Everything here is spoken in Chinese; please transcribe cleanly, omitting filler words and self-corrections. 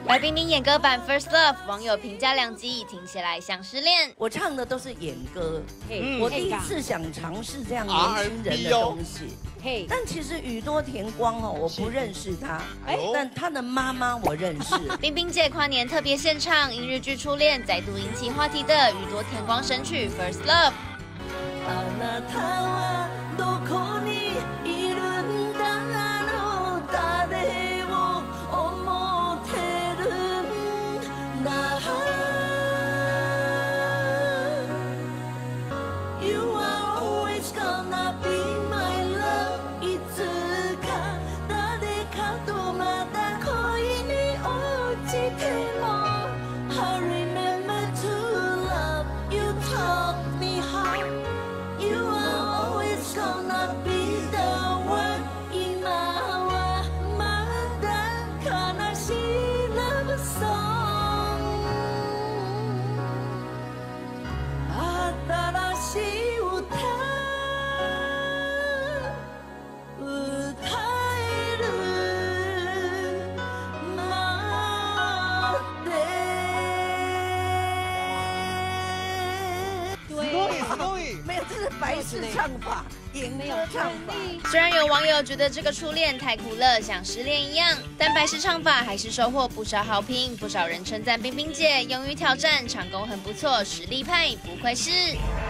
白冰冰演歌版《First Love》，网友评价两极，听起来像失恋。 我唱的都是演歌，我第一次想尝试这样年轻人的东西。但其实宇多田光哦，我不认识他，但他的妈妈我认识。 冰冰姐跨年特别献唱，因日剧初恋再度引起话题的宇多田光神曲《First Love》。 没有，这是白式唱法，演歌唱法。 虽然有网友觉得这个初恋太苦了，像失恋一样，但白式唱法还是收获不少好评。不少人称赞冰冰姐勇于挑战，唱功很不错，实力派不愧是。